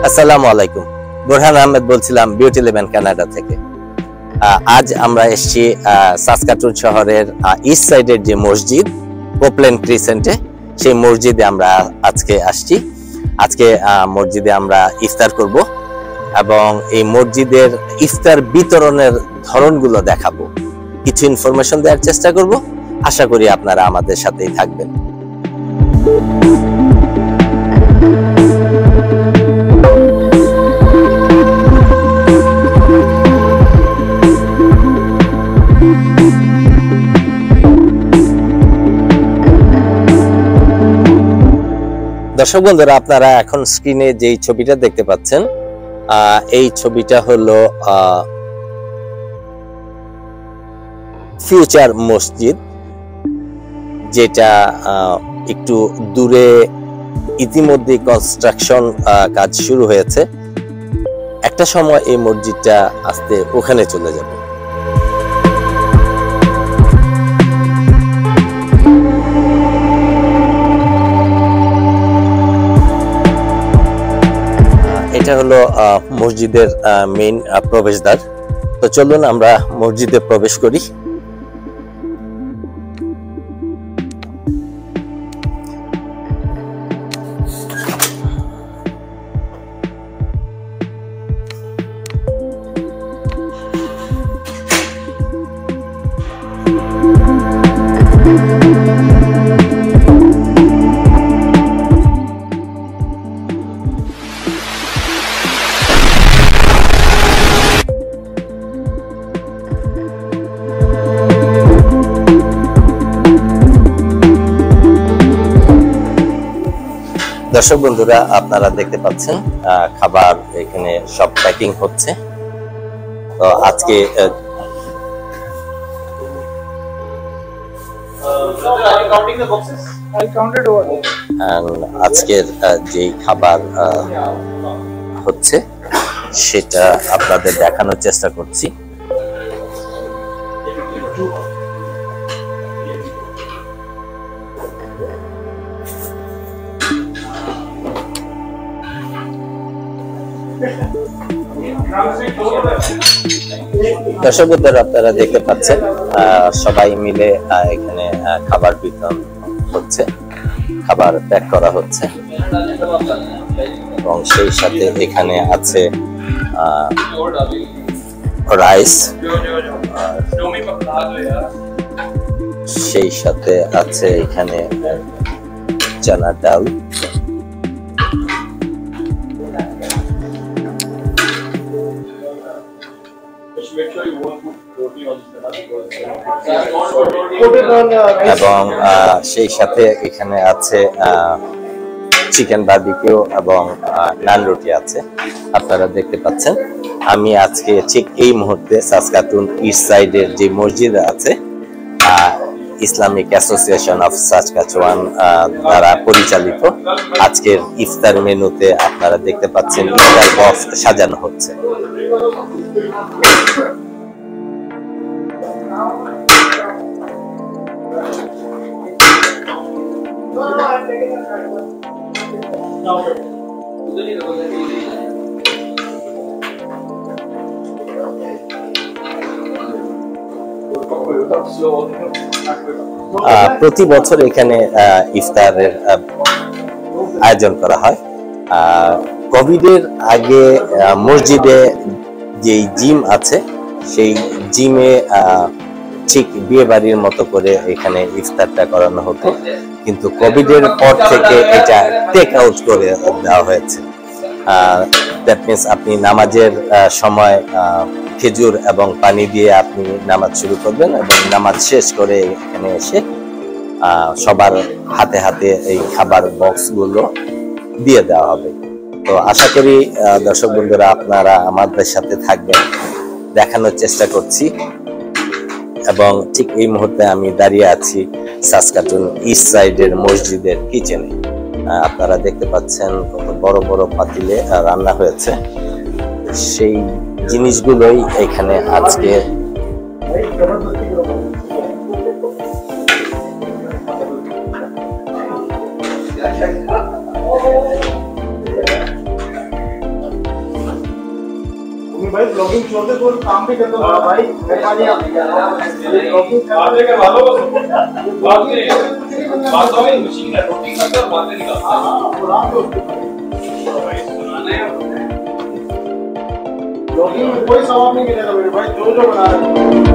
আসসালামু আলাইকুম। বুরহান আহমেদ বলছিলাম বিউটি লেভেন কানাডা থেকে। আজ আমরা এসেছি সাসকাটুন শহরের ইস্ট সাইডের যে মসজিদ কোপল্যান্ড ক্রিসেন্টে, সেই মসজিদে আমরা আজকে আসছি। আজকে মসজিদে আমরা ইফতার করব এবং এই মসজিদের ইফতার বিতরণের ধরনগুলো দেখাবো, কিছু ইনফরমেশন দেওয়ার চেষ্টা করব। আশা করি আপনারা আমাদের সাথেই থাকবেন। দর্শক বন্ধুরা, আপনারা এখন স্ক্রিনে যেই ছবিটা দেখতে পাচ্ছেন, এই ছবিটা হলো ফিউচার মসজিদ, যেটা একটু দূরে ইতিমধ্যে কনস্ট্রাকশন কাজ শুরু হয়েছে। একটা সময় এই মসজিদটা আস্তে ওখানে চলে যাবে। এটা হলো মসজিদের মেইন প্রবেশদ্বার। তো চলুন আমরা মসজিদে প্রবেশ করি। দর্শক বন্ধুরা, আপনারা দেখতে পাচ্ছেন খাবার এখানে সব প্যাকিং হচ্ছে। তো আজকে আজকের যে খাবার হচ্ছে সেটা আপনাদের দেখানোর চেষ্টা করছি। দর্শক বন্ধুরা, আপনারা দেখতে পাচ্ছেন সবাই মিলে এখানে খাবার বিতরণ হচ্ছে, খাবার প্যাক করা হচ্ছে এবং সেই সাথে এখানে আছে রাইস, সেই সাথে আছে এখানে চানা ডাল, এবং সেই সাথে এখানে আছে চিকেন বারবিকিউ এবং নান রুটি আছে। আপনারা দেখতে পাচ্ছেন আমি আজকে ঠিক এই মুহূর্তে সাসকাটুন ইস্ট সাইডের যে মসজিদ আছে, ইসলামিক অ্যাসোসিয়েশন অফ সাসকাচুয়ান দ্বারা পরিচালিত আজকের ইফতার মেনুতে আপনারা দেখতে পাচ্ছেন ইফতার বক্স সাজানো হচ্ছে। প্রতি বছর এখানে ইফতারের আয়োজন করা হয়। কোভিডের আগে মসজিদে যে জিম আছে, সেই জিমে ঠিক বিয়ে বাড়ির মতো করে এখানে ইফতারটা করানো হতো, কিন্তু কোভিডের পর থেকে এটা টেক আউট করে দেওয়া হয়েছে। দ্যাট মিনস আপনি নামাজের সময় খেজুর এবং পানি দিয়ে আপনি নামাজ শুরু করবেন এবং নামাজ শেষ করে এখানে এসে সবার হাতে হাতে এই খাবার বক্সগুলো দিয়ে দেওয়া হবে। তো আশা করি দর্শক বন্ধুরা আপনারা আমাদের সাথে থাকবেন, দেখানোর চেষ্টা করছি। এবং ঠিক এই মুহূর্তে আমি দাঁড়িয়ে আছি সাসকাটুন ইস্ট সাইডের মসজিদের কিচেনে। আপনারা দেখতে পাচ্ছেন কত বড় বড় পাতিলে রান্না হয়েছে, সেই জিনিসগুলোই এখানে আজকে भाई ब्लॉगिंग छोड़ कोई काम भी कर दो भाई मेहरबानी आप ब्लॉगिंग भालो बात तो है मशीन है रोटी करके और बातें निकालता है हां कुरान को भाई सुनाने ब्लॉगिंग में कोई सवाब नहीं मिलेगा मेरे भाई जो जो बना रहे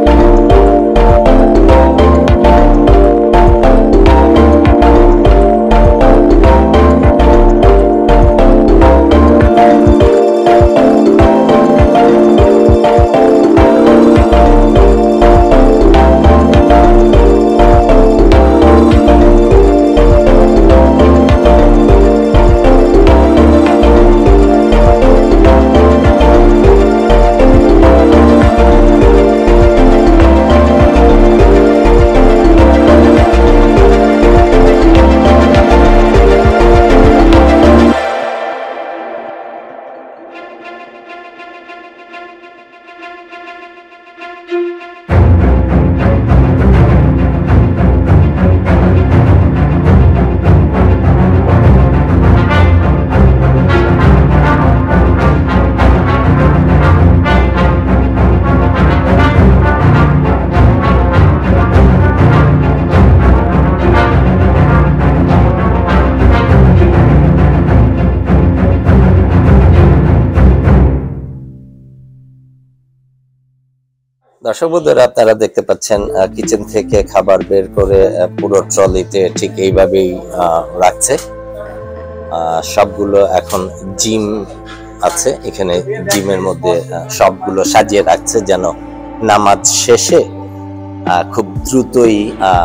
দর্শক বন্ধুরা আপনারা দেখতে পাচ্ছেন কিচেন থেকে খাবার বের করে পুরো ট্রলিতে ঠিক এইভাবেই রাখছে সবগুলো এখন জিম আছে এখানে জিমের মধ্যে সবগুলো সাজিয়ে রাখছে যেন নামাজ শেষে খুব দ্রুতই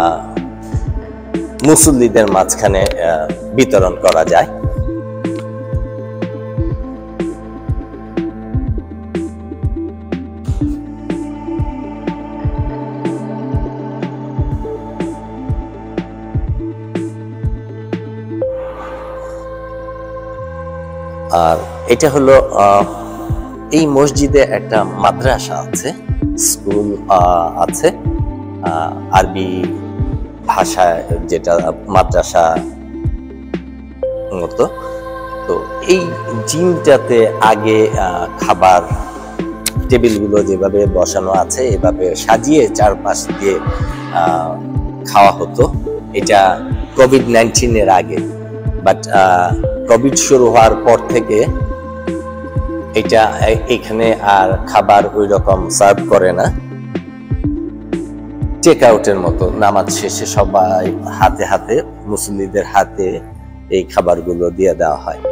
মুসল্লিদের মাঝখানে বিতরণ করা যায় আর এটা হলো এই মসজিদে একটা মাদ্রাসা আছে স্কুল আছে আরবি ভাষায় যেটা মাদ্রাসা মতো তো এই জিমটাতে আগে খাবার টেবিলগুলো যেভাবে বসানো আছে এভাবে সাজিয়ে চারপাশ দিয়ে খাওয়া হতো এটা কোভিড-19 এর আগে বাট কোভিড শুরু হওয়ার পর থেকে এটা এখানে আর খাবার ওই রকম সার্ভ করে না টেক আউটের মতো নামাজ শেষে সবাই হাতে হাতে মুসল্লিদের হাতে এই খাবারগুলো দিয়ে দেওয়া হয়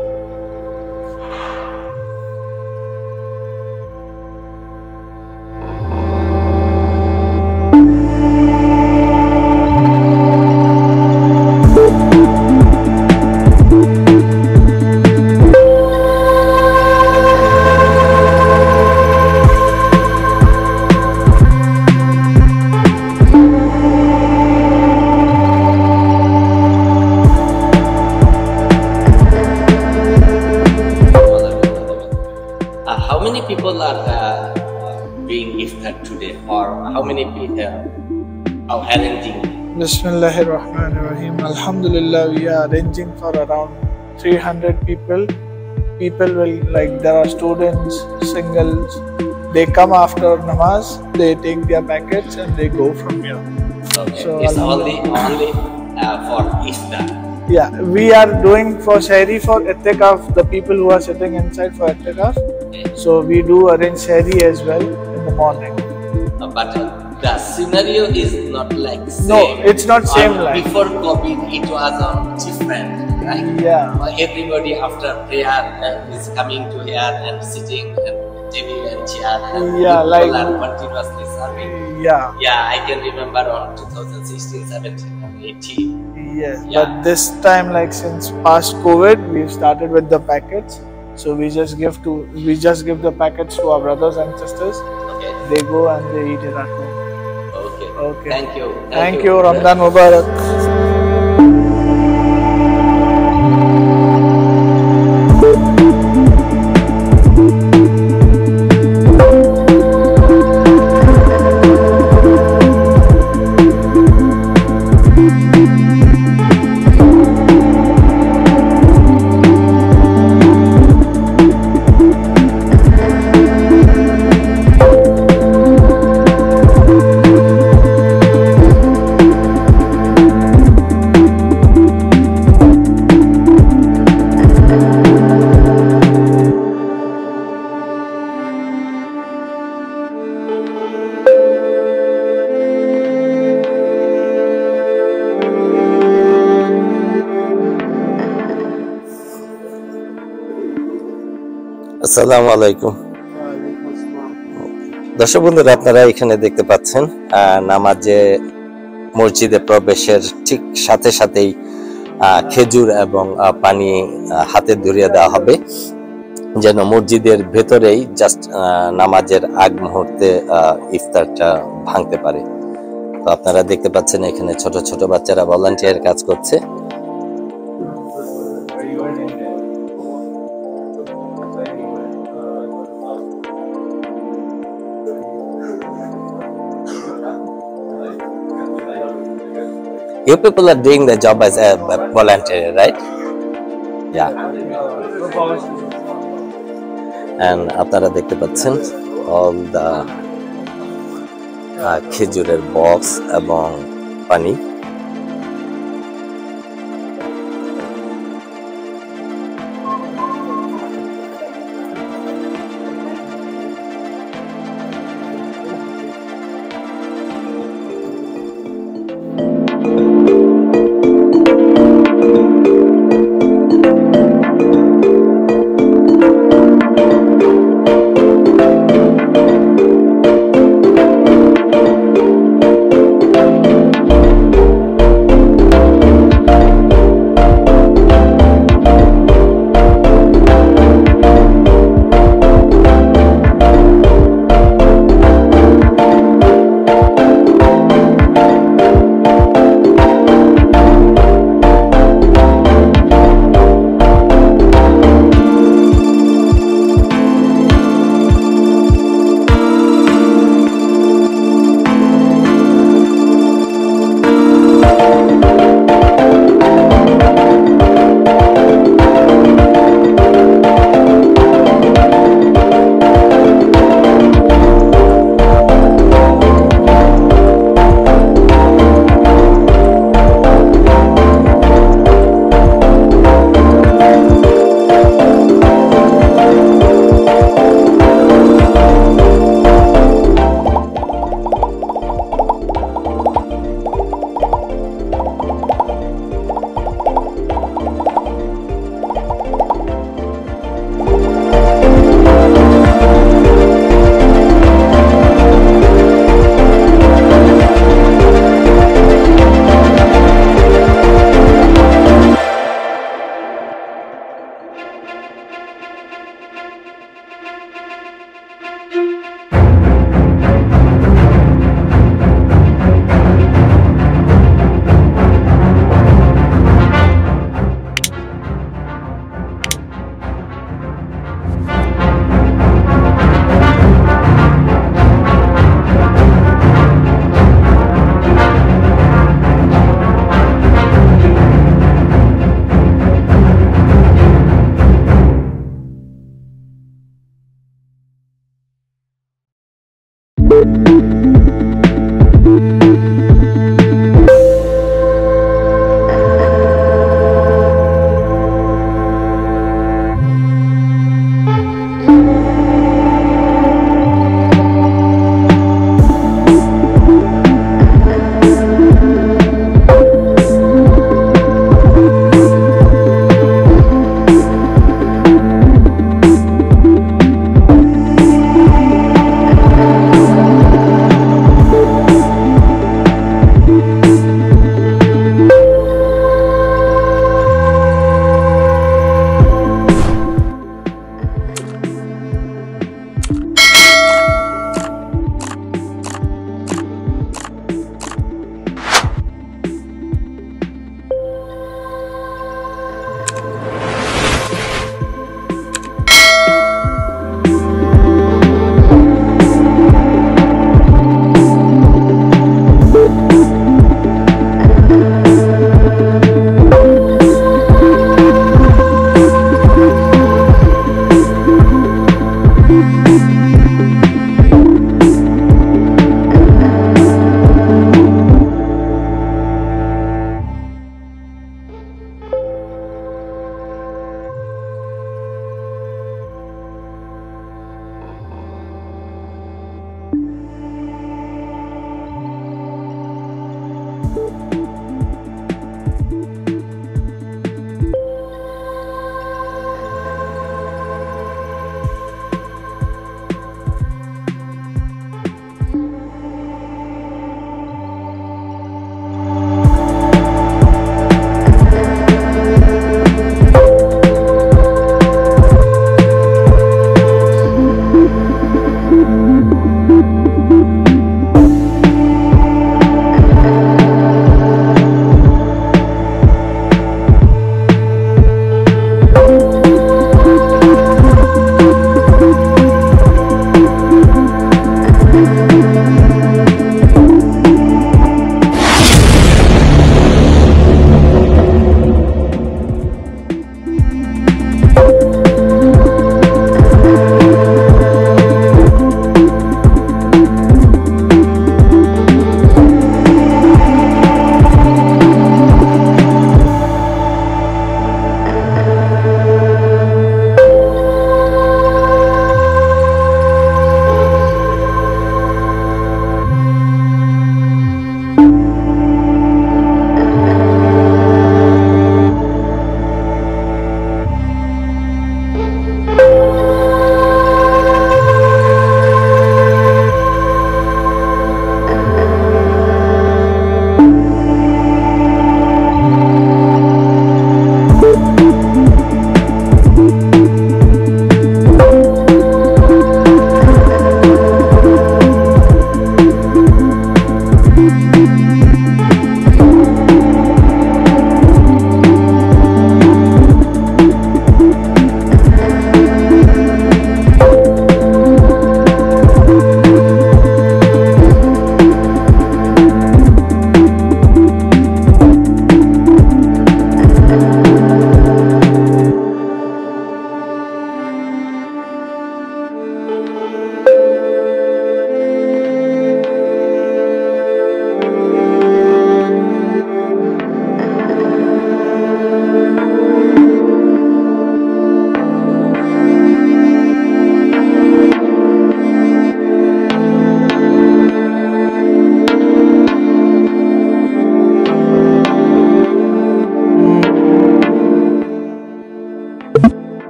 How many people are doing iftar today, or how many people are arranging? Bismillahirrahmanirrahim. Alhamdulillah, we are arranging for around 300 people. People will, like, there are students, singles. They come after namaz, they take their packets and they go from here. Okay. So it's only for iftar. Yeah, we are doing for shahri for itikaf, the people who are sitting inside for itikaf. So we do arrange shahri as well in the morning. But the scenario is not like same. No, it's not same like. Before COVID, it was different, right? Yeah. Everybody after prayer is coming to here and sitting and table and chair and people like are continuously serving. Yeah, I can remember on 2016, 17, and 18. Yes, but this time, like since past COVID, we've started with the packets. So we just give the packets to our brothers and sisters. Okay. They go and they eat it at home. Okay. Thank you. Thank you. Ramadan Mubarak. আসসালামু আলাইকুম। দর্শক বন্ধুরা, আপনারা এখানে দেখতে পাচ্ছেন নামাজে মসজিদে প্রবেশের ঠিক সাথে সাথেই খেজুর এবং পানি হাতে ধরিয়ে দেওয়া হবে, যেন মসজিদের ভেতরেই জাস্ট নামাজের আগ মুহূর্তে ইফতারটা ভাঙতে পারে। তো আপনারা দেখতে পাচ্ছেন এখানে ছোট ছোট বাচ্চারা ভলান্টিয়ার কাজ করছে। You people are doing the job as a volunteer, right? Yeah. And আপনারা দেখতে পাচ্ছেন all the খেজুরের বক্স এবং পানি।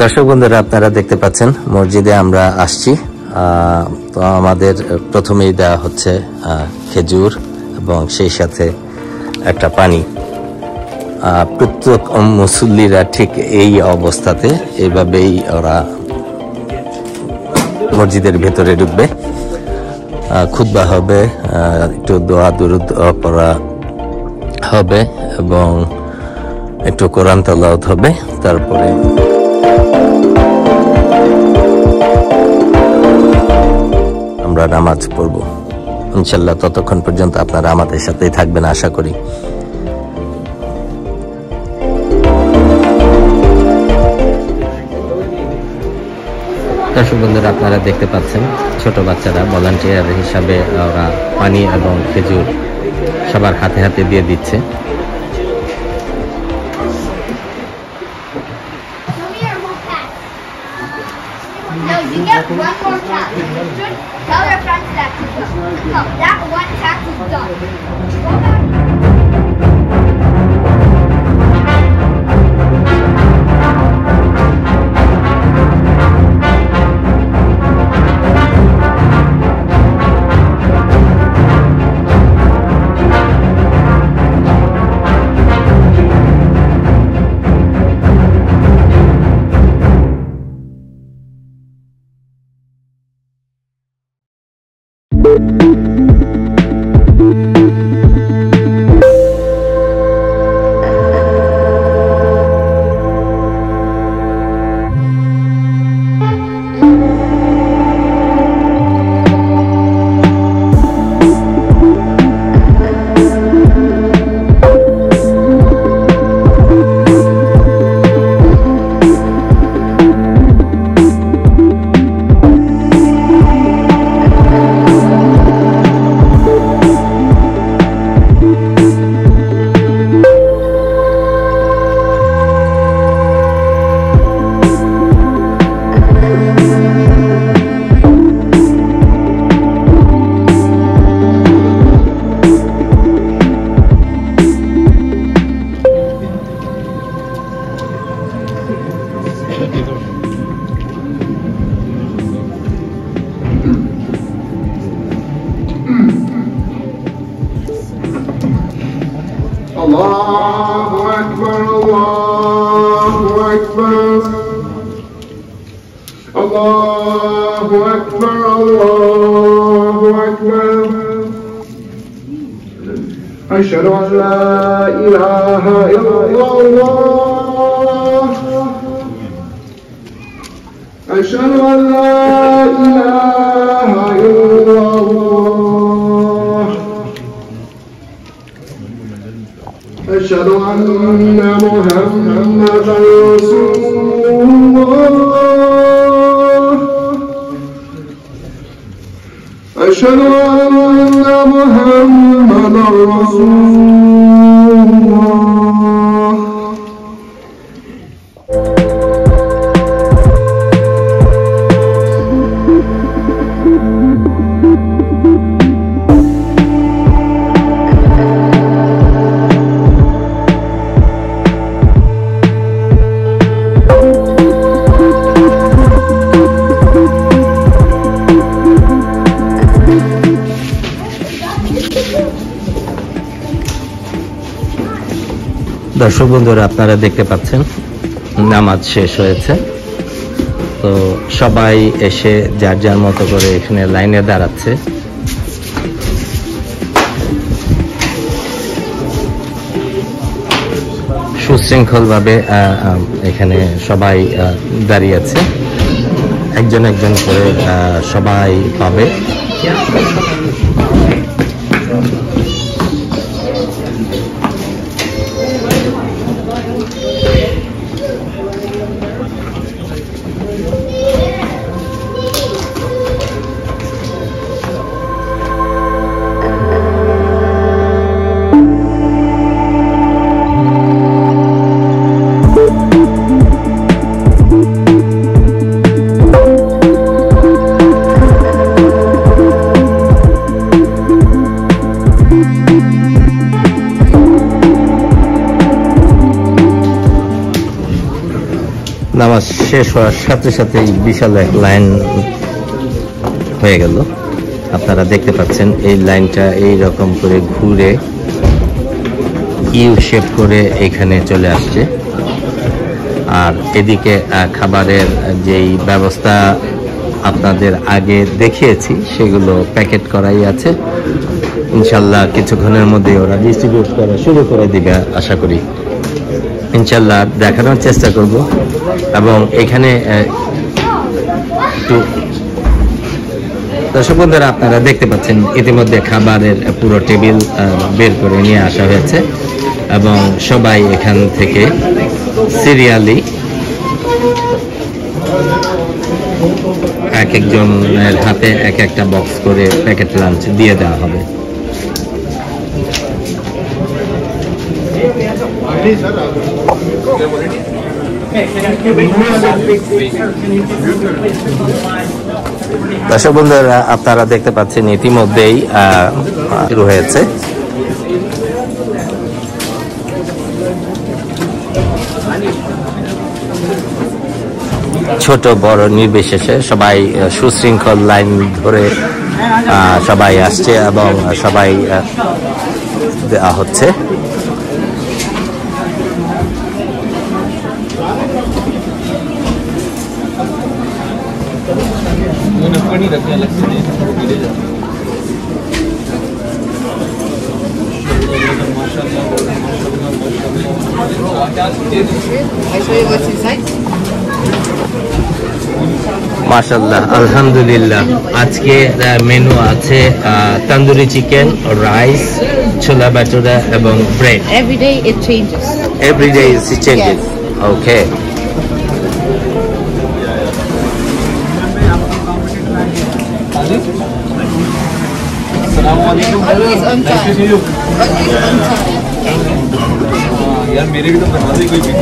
দর্শক বন্ধুরা, আপনারা দেখতে পাচ্ছেন মসজিদে আমরা আসছি। তো আমাদের প্রথমেই দেওয়া হচ্ছে খেজুর এবং সেই সাথে একটা পানি। প্রত্যেক মুসল্লিরা ঠিক এই অবস্থাতে এইভাবেই ওরা মসজিদের ভেতরে ঢুকবে। খুতবা হবে, একটু দোয়া দুরূদ পড়া হবে এবং একটু কোরআন তেলাওয়াত হবে। তারপরে আমরা নামাজ পড়ব ইনশাল্লাহ। ততক্ষণ পর্যন্ত আপনারা আমাদের সাথেই থাকবেন আশা করি। দর্শক বন্ধুরা, আপনারা দেখতে পাচ্ছেন ছোট বাচ্চারা ভলান্টিয়ার হিসাবে ওরা পানি এবং খেজুর সবার হাতে হাতে দিয়ে দিচ্ছে। No, you get one more tax. Tell your friends that is done. No, that one tax is done. Go back. Allahu Akbar, Allahu Akbar, Allahu Akbar, Allahu Akbar. Ashhadu an la ilaha illallah. Ashhadu an la ilaha illallah. أشهد أن محمدا رسول الله. أشهد أن محمدا رسول الله. দর্শক বন্ধুরা, আপনারা দেখতে পাচ্ছেন নামাজ শেষ হয়েছে। তো সবাই এসে যার যার মতো করে এখানে লাইনে দাঁড়াচ্ছে। সুশৃঙ্খলভাবে এখানে সবাই দাঁড়িয়ে আছে, একজন একজন করে সবাই পাবে। নামাজ শেষ হওয়ার সাথে সাথেই বিশাল এক লাইন হয়ে গেল। আপনারা দেখতে পাচ্ছেন এই লাইনটা এই রকম করে ঘুরে ইউ শেপ করে এখানে চলে আসছে। আর এদিকে খাবারের যেই ব্যবস্থা আপনাদের আগে দেখিয়েছি সেগুলো প্যাকেট করাই আছে। ইনশাল্লাহ কিছুক্ষণের মধ্যে ওরা ডিস্ট্রিবিউট করা শুরু করে দিবে আশা করি। ইনশাল্লাহ দেখানোর চেষ্টা করব। এবং এখানে একটু দর্শক বন্ধুরা আপনারা দেখতে পাচ্ছেন ইতিমধ্যে খাবারের পুরো টেবিল বের করে নিয়ে আসা হয়েছে এবং সবাই এখান থেকে সিরিয়ালি এক একজনের হাতে এক একটা বক্স করে প্যাকেট লাঞ্চ দিয়ে দেওয়া হবে। দর্শক বন্ধুরা আপনারা দেখতে পাচ্ছেন ইতিমধ্যেই শুরু হয়েছে। ছোট বড় নির্বিশেষে সবাই সুশৃঙ্খল লাইন ধরে সবাই আসছে এবং সবাই দেওয়া হচ্ছে। মাশাআল্লাহ, আলহামদুলিল্লাহ। আজকে মেনু আছে তন্দুরি চিকেন, রাইস, ছোলা বাটুরা এবং bread. Every day it changes. Every day it changes. Yes. Okay. Always on time. Always on time. यार मेरे भी तो बना दे कोई भी।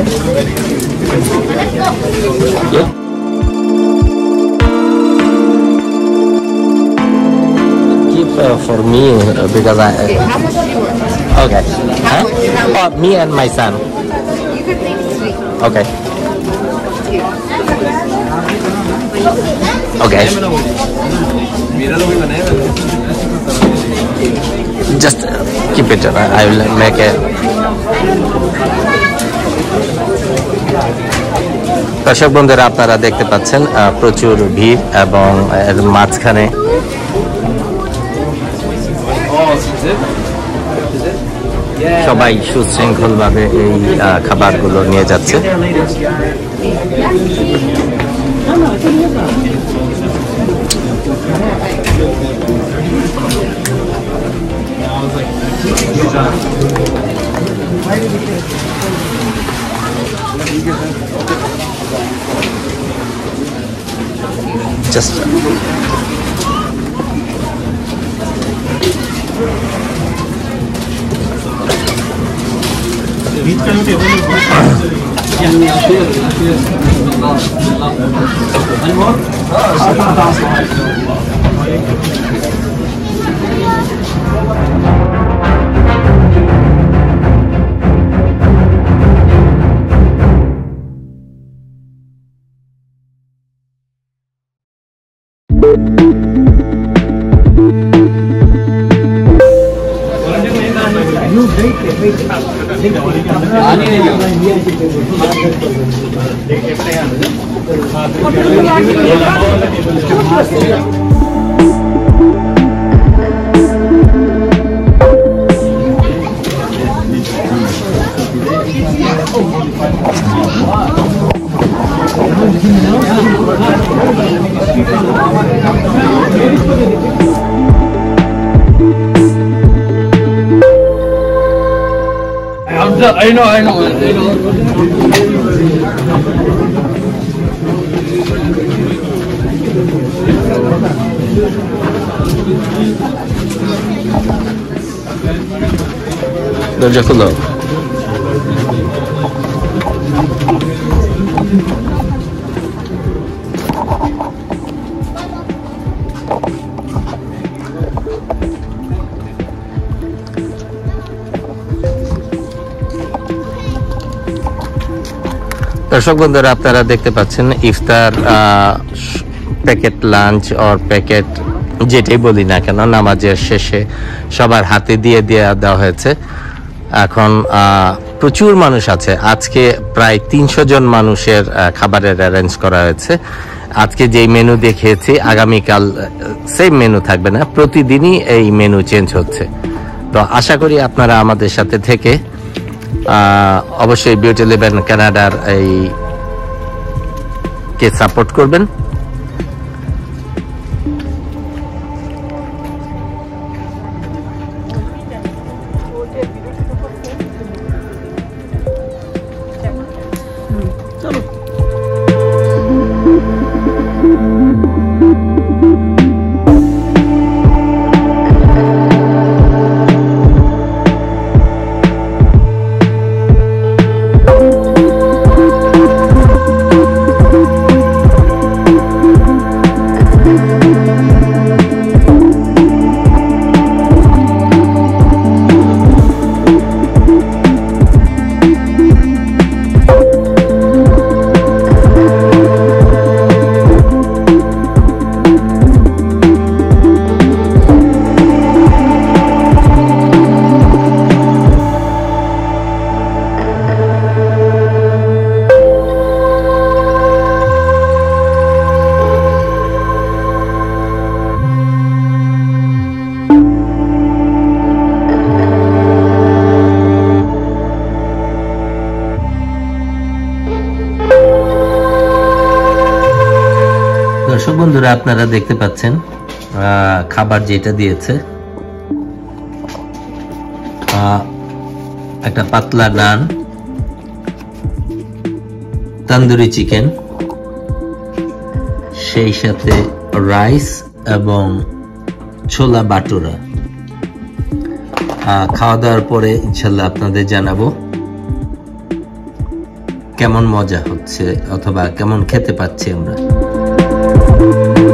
Keep for me because I. Okay, how much do you want? Okay. Huh? Oh, me and my son. You could take 3. Okay. Okay. मेरा तो कोई बनाया था। Just keep it. I will make it. দর্শক বন্ধুরা আপনারা দেখতে পাচ্ছেন প্রচুর ভিড় এবং এর মাঝখানে সবাই সুশৃঙ্খল ভাবে এই খাবারগুলো নিয়ে যাচ্ছে। Just I know. দরজা খুলো। দর্শক বন্ধুরা, আপনারা দেখতে পাচ্ছেন ইফতার প্যাকেট লাঞ্চ অর প্যাকেট যেটাই বলি না কেন, নামাজের শেষে সবার হাতে দিয়ে দেওয়া হয়েছে। এখন প্রচুর মানুষ আছে, আজকে প্রায় 300 জন মানুষের খাবারের অ্যারেঞ্জ করা হয়েছে। আজকে যেই মেনু দেখিয়েছি আগামীকাল সেম মেনু থাকবে না, প্রতিদিনই এই মেনু চেঞ্জ হচ্ছে। তো আশা করি আপনারা আমাদের সাথে থেকে অবশ্যই বিউটি লেভেন কানাডার এই কে সাপোর্ট করবেন। দর্শক বন্ধুরা, আপনারা দেখতে পাচ্ছেন খাবার যেটা দিয়েছে, একটা পাতলা নান, তন্দুরি চিকেন, সেই সাথে রাইস এবং ছোলা বাটুরা। খাওয়া দাওয়ার পরে ইনশাল্লাহ আপনাদের জানাবো কেমন মজা হচ্ছে অথবা কেমন খেতে পাচ্ছি আমরা।